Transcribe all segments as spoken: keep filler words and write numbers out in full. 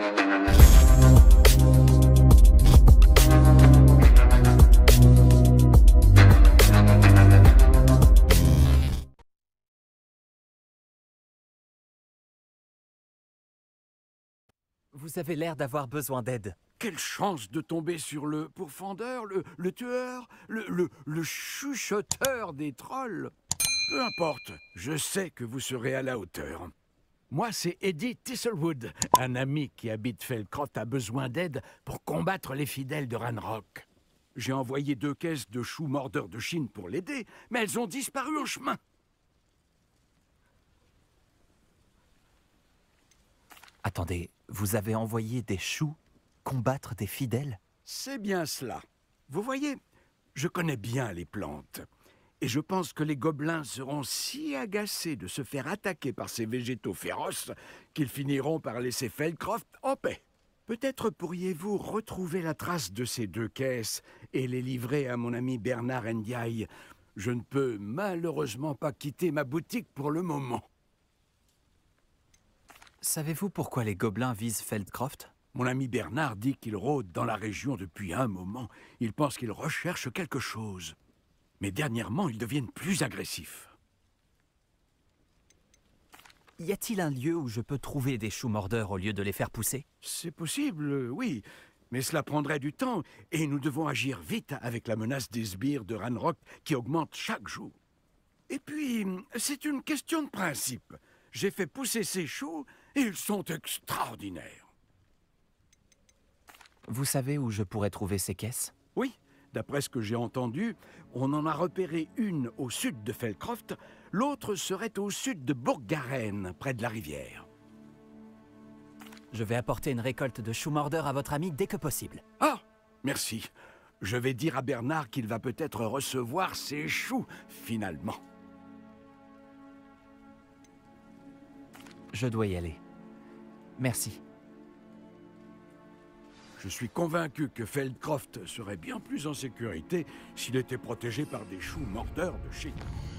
Vous avez l'air d'avoir besoin d'aide. Quelle chance de tomber sur le pourfendeur, le, le tueur, le, le, le chuchoteur des trolls. Peu importe, je sais que vous serez à la hauteur. Moi, c'est Eddie Thistlewood, un ami qui habite Feldcroft a besoin d'aide pour combattre les fidèles de Ranrock. J'ai envoyé deux caisses de choux mordeurs de Chine pour l'aider, mais elles ont disparu en chemin. Attendez, vous avez envoyé des choux combattre des fidèles? C'est bien cela. Vous voyez, je connais bien les plantes. Et je pense que les gobelins seront si agacés de se faire attaquer par ces végétaux féroces qu'ils finiront par laisser Feldcroft en paix. Peut-être pourriez-vous retrouver la trace de ces deux caisses et les livrer à mon ami Bernard Ndiaye. Je ne peux malheureusement pas quitter ma boutique pour le moment. Savez-vous pourquoi les gobelins visent Feldcroft? Mon ami Bernard dit qu'il rôde dans la région depuis un moment. Il pense qu'il recherche quelque chose. Mais dernièrement, ils deviennent plus agressifs. Y a-t-il un lieu où je peux trouver des choux mordeurs au lieu de les faire pousser? C'est possible, oui. Mais cela prendrait du temps, et nous devons agir vite avec la menace des sbires de Ranrock qui augmente chaque jour. Et puis, c'est une question de principe. J'ai fait pousser ces choux, et ils sont extraordinaires. Vous savez où je pourrais trouver ces caisses? Oui, d'après ce que j'ai entendu, on en a repéré une au sud de Feldcroft, l'autre serait au sud de Bourg-Garenne, près de la rivière. Je vais apporter une récolte de choux mordeurs à votre ami dès que possible. Ah, merci. Je vais dire à Bernard qu'il va peut-être recevoir ses choux, finalement. Je dois y aller. Merci. Je suis convaincu que Feldcroft serait bien plus en sécurité s'il était protégé par des choux mordeurs de Chine.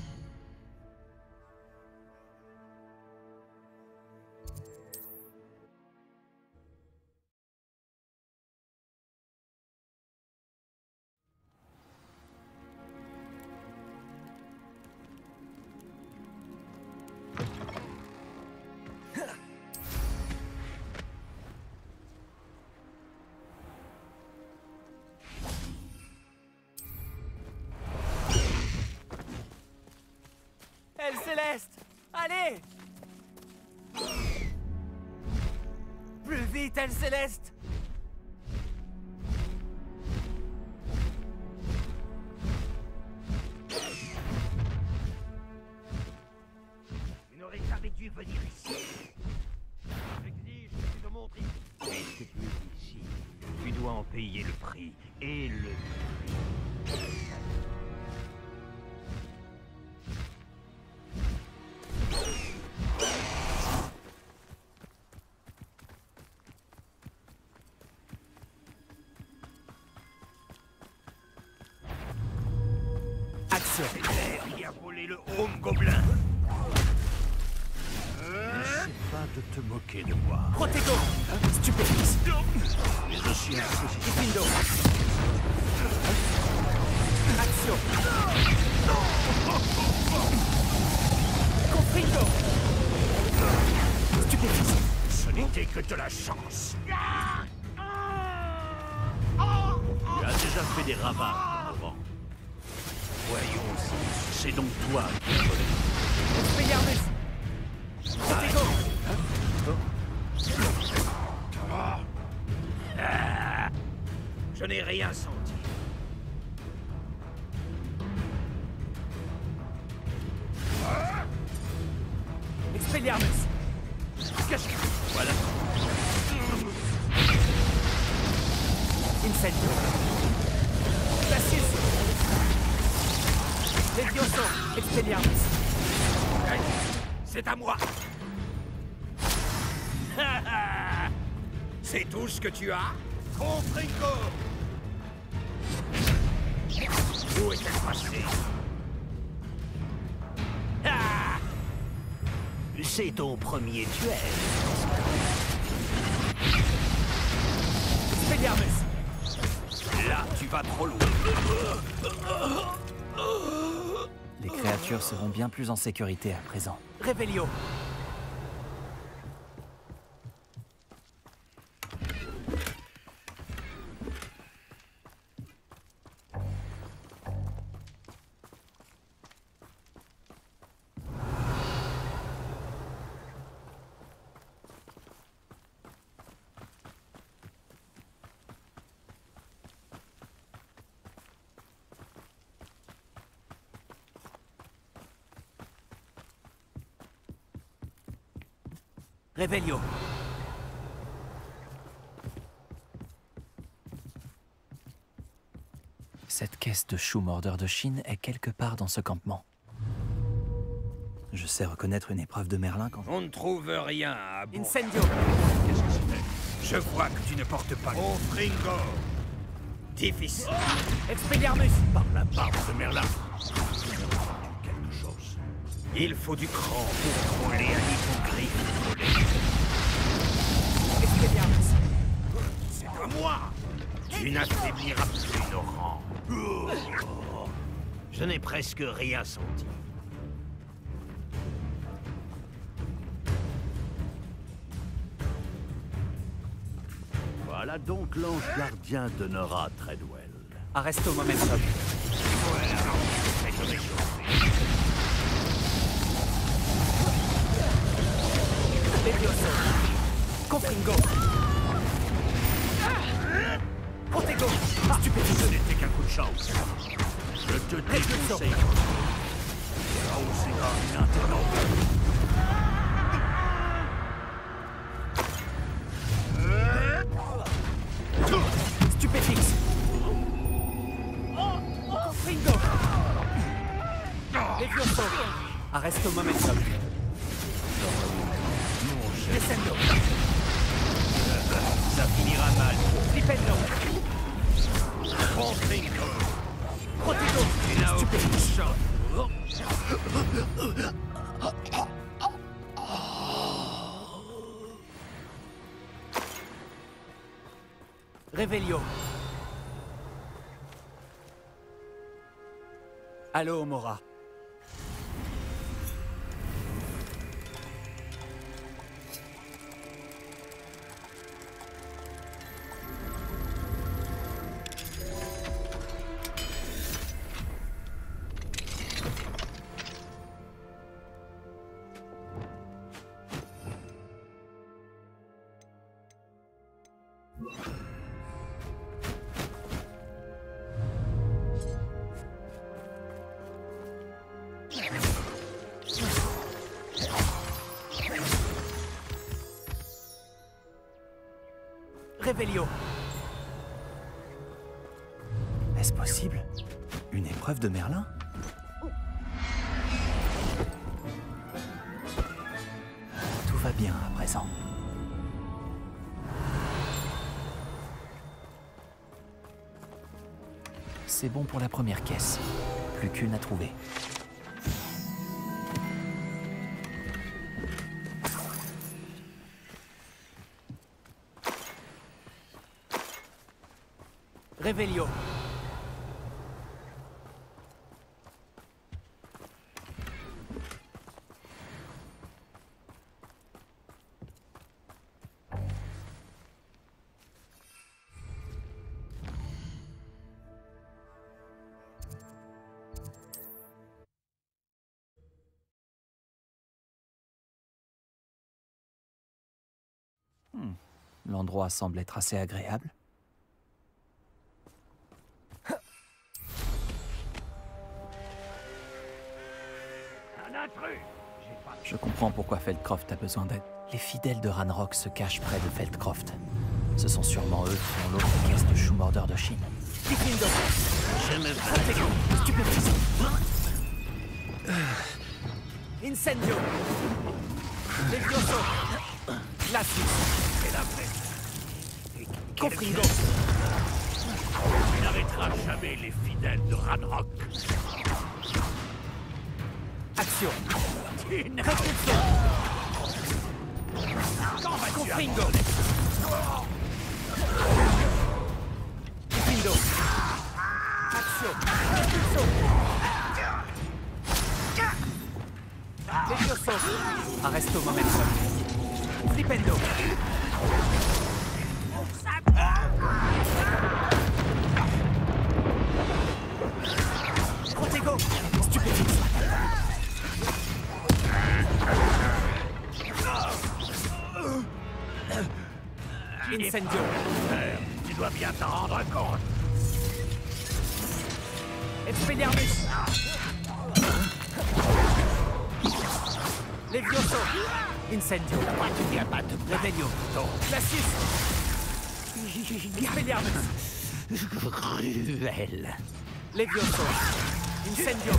Elle Céleste! Allez! Plus vite, Elle Céleste! Tu n'aurais jamais dû venir ici. J'exige que tu te montres ici. Puisque tu es ici, tu dois en payer le prix. Et le prix. Action! C'est l'air qui a volé le home gobelin. N'essaie pas de te moquer de moi. Protego! Stupéfice! Mais je suis un Ifindo! Action! Confringo! Stupéfice! Ce n'était que de la chance. Tu as déjà fait des ravages avant. Voyons si c'est donc toi qui as volé. Expelliarmus! Protego! Ah, je n'ai rien senti. Expelliarmus! Cache-toi. Voilà. Incendio! Glacius! Levioso! Expelliarmus! C'est à moi. C'est tout ce que tu as? Confringo! Où est-elle passée? Ah! C'est ton premier duel. Expelliarmus. Là, tu vas trop loin. Les créatures seront bien plus en sécurité à présent. Revelio. Revelio. Cette caisse de choux mordeur de Chine est quelque part dans ce campement. Je sais reconnaître une épreuve de Merlin quand... On ne trouve rien à bon. Incendio. Qu'est-ce que c'était? Je vois que tu ne portes pas... Oh, Fringo. Difficile. Expelliarmus. Par la barbe de Merlin. Quelque chose. Il faut du cran pour frôler un hippogriffe. Expelliarmus. C'est à moi. Tu n'affaibliras plus nos rangs. Je n'ai presque rien senti. Voilà donc l'ange gardien de Nora Treadwell. Arresto momentum. Ouais, alors, faites le réchauffer. Levioso. Confringo. Protego. Stupéfique. Ce n'était qu'un coup de chance. Je te déconseille. Oh, c'est un interlope. Stupéfixe. Confringo. Levioso. Arresto momentum. Descendo. Ça finira mal. Flipendo. Bon Fringo. Protego. Et là, Stupéfique. Revelio. Allô, Mora. Revelio. Est-ce possible? Une épreuve de Merlin? Tout va bien à présent. C'est bon pour la première caisse. Plus qu'une à trouver. Revelio. Hmm. L'endroit semble être assez agréable. Je comprends pourquoi Feldcroft a besoin d'aide. Les fidèles de Ranrock se cachent près de Feldcroft. Ce sont sûrement eux qui ont l'autre caisse de choux mordeur de Chine. Je me bats. Stupéfixe. Incendio. Levioso. Glacius. C'est la paix. Confringo. Tu n'arrêteras jamais les fidèles de Ranrock. Action. Une Prescription. Quand vas-tu Confringo. Arresto momentum. Flipendo. Protego. Stupéfix. Incendio. Tu dois bien t'en rendre compte. Expelliarmus. Levioso. Incendio. Tu viens pas te plaindre. Revelio. Glacius. Expelliarmus. Cruel. Levioso. Incendio.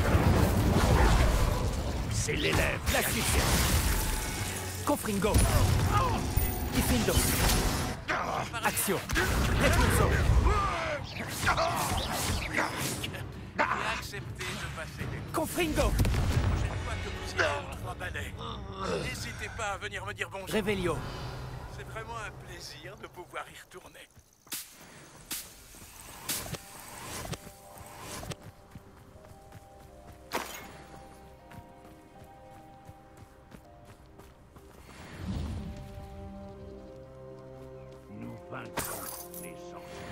C'est l'élève. Glacius. Confringo. Diffindo. Axio. Repulso. Acceptez de passer les Confringo. prochaines fois que vous irez aux trois balais. N'hésitez pas à venir me dire bonjour. Revelio. C'est vraiment un plaisir de pouvoir y retourner. Nous vaincrons les sorciers.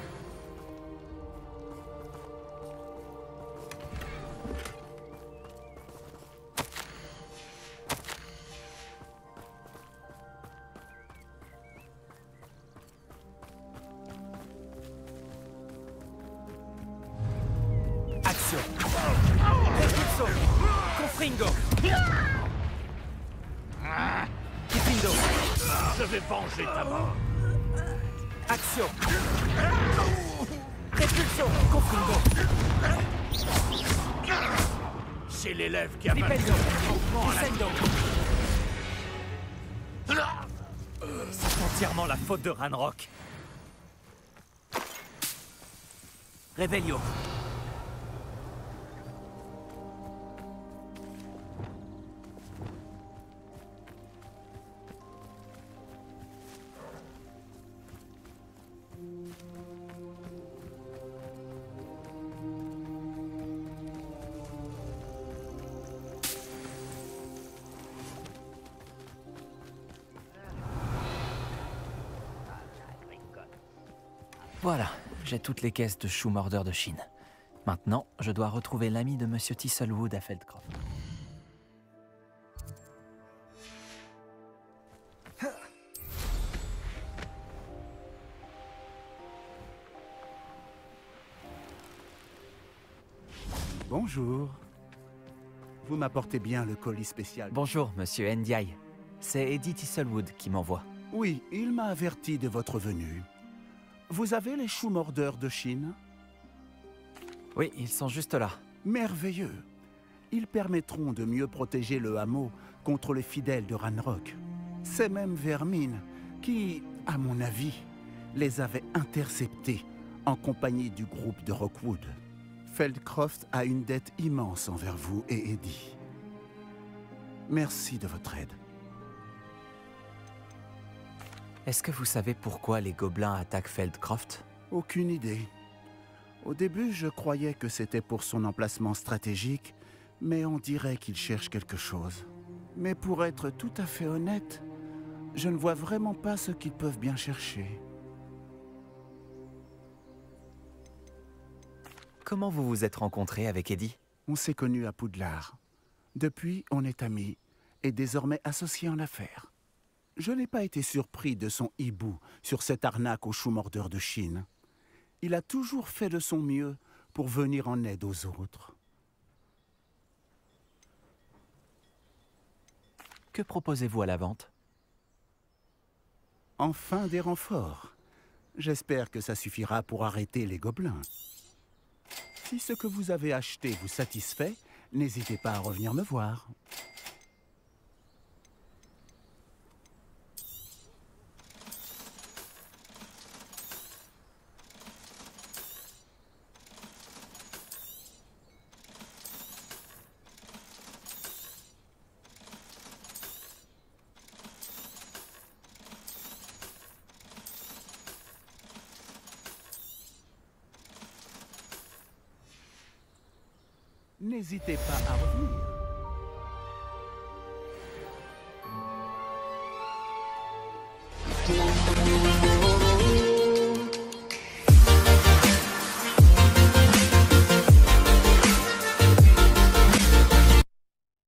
Axio. Repulso. Confringo. Diffindo. Je vais venger ta mort. Axio. Repulso. Confringo. C'est l'élève qui a vaincu. Flipendo. Incendio. C'est entièrement la faute de Ranrock. Revelio. Voilà, j'ai toutes les caisses de Shoemorder de Chine. Maintenant, je dois retrouver l'ami de Monsieur Thistlewood à Feldcroft. Bonjour. Vous m'apportez bien le colis spécial. Bonjour, Monsieur Ndiaye. C'est Eddie Thistlewood qui m'envoie. Oui, il m'a averti de votre venue. Vous avez les Shoemorder de Chine? Oui, ils sont juste là. Merveilleux. Ils permettront de mieux protéger le hameau contre les fidèles de Ranrock. C'est même Vermine qui, à mon avis, les avait interceptés en compagnie du groupe de Rockwood. Feldcroft a une dette immense envers vous et Eddie. Merci de votre aide. Est-ce que vous savez pourquoi les gobelins attaquent Feldcroft? Aucune idée. Au début, je croyais que c'était pour son emplacement stratégique, mais on dirait qu'ils cherchent quelque chose. Mais pour être tout à fait honnête, je ne vois vraiment pas ce qu'ils peuvent bien chercher. Comment vous vous êtes rencontré avec Eddie? On s'est connus à Poudlard. Depuis, on est amis, et désormais associés en affaires. Je n'ai pas été surpris de son hibou sur cette arnaque aux Shoemorder de Chine. Il a toujours fait de son mieux pour venir en aide aux autres. Que proposez-vous à la vente? Enfin des renforts. J'espère que ça suffira pour arrêter les gobelins. Si ce que vous avez acheté vous satisfait, n'hésitez pas à revenir me voir. N'hésitez pas à revenir.